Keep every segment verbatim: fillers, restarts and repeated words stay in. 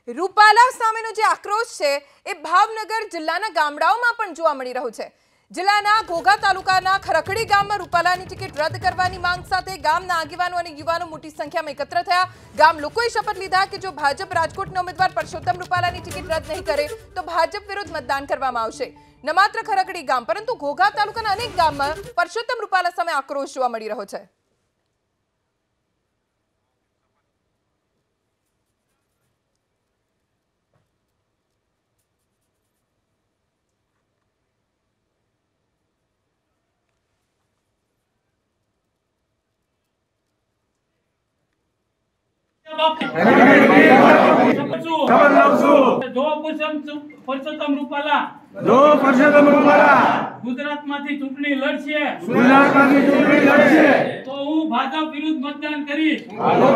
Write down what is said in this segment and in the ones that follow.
રૂપાલા સામેનો જે આક્રોશ છે એ ભાવનગર જિલ્લાના ગામડાઓમાં પણ જોવા મળી રહ્યો છે। જિલ્લાના ઘોઘા તાલુકાના ખરકડી ગામમાં રૂપાલાની ટિકિટ રદ કરવાની માંગ સાથે ગામના આગેવાનો અને યુવાનો મોટી સંખ્યામાં એકત્ર થયા। ગામ લોકોએ શપથ લીધા કે જો ભાજપ રાજકોટના ઉમેદવાર પરસોત્તમ રૂપાલાની ટિકિટ રદ નહીં કરે તો ભાજપ વિરુદ્ધ મતદાન કરવામાં આવશે। ન માત્ર ખરકડી ગામ પરંતુ ઘોઘા તાલુકાના અનેક ગામમાં પરસોત્તમ રૂપાલા સામે આક્રોશ જોવા મળી રહ્યો છે। પરસોત્તમ રૂપાલા જો પરસોત્તમ રૂપાલા ગુજરાતમાંથી ચૂંટણી લડશે ગુજરાતમાંથી ચૂંટણી લડશે તો હું ભાજપ વિરુદ્ધ મતદાન કરીશ।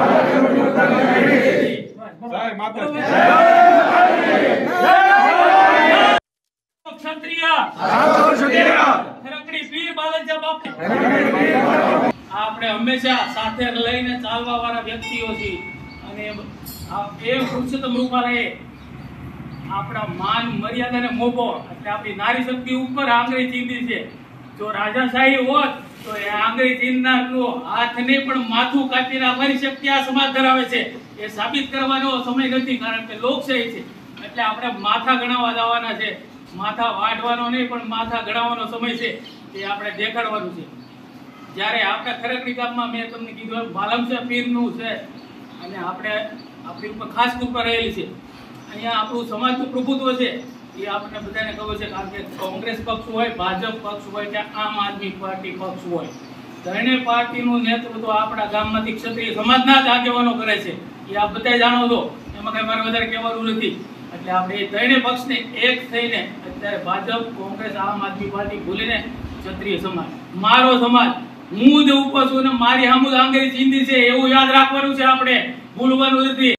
ક્ષત્રિય ખરકડી પીર બાલાજી બાપુ આપણે હંમેશા સાથે લઈને ચાલવા વાળા વ્યક્તિઓ છીએ અને એ પુરુષોત્તમ રૂપાલાએ આપણા માન મર્યાદાને મોભો એટલે આપણી નારી શક્તિ ઉપર આંગળી ચીંધી છે। જો રાજાશાહી હોત તો એ આંગળી ચીંધનારનું હાથને પણ માથું કાપી નાખવાની શક્તિ આ સમાજ ધરાવે છે। એ સાબિત કરવાનો સમય નથી, કારણ કે લોકશાહી છે એટલે આપણે માથા ગણાવવા જવાના છે। માથા વાઢવાનો નહીં પણ માથા ગણાવવાનો સમય છે, એ આપણે દેખાડવાનું છે। જ્યારે આપણા ખરકડી ગામમાં મેં તમને કીધું બાલમશાહ પીરનું છે અને આપણે આપણી ઉપર ખાસ કૃપા રહેલી છે। અહીંયા આપણું સમાજનું પ્રભુત્વ છે એ આપણને બધાને ખબર છે, કારણ કે કોંગ્રેસ પક્ષ હોય, ભાજપ પક્ષ હોય કે આમ આદમી પાર્ટી પક્ષ હોય, ત્રણેય પાર્ટીનું નેતૃત્વ આપણા ગામમાંથી ક્ષત્રિય સમાજના જ આગેવાનો કરે છે। એ આપ બધા જાણો છો, એમાં કઈ મારે વધારે કહેવાનું નથી। એટલે આપણે એ ત્રણેય પક્ષને એક થઈને અત્યારે ભાજપ, કોંગ્રેસ, આમ આદમી પાર્ટી ભૂલીને ક્ષત્રિય સમાજ, મારો સમાજ, હું જ ઉપર છું ને મારી સામું આંગળી ચીંધી છે એવું યાદ રાખવાનું છે, આપણે ભૂલવાનું નથી।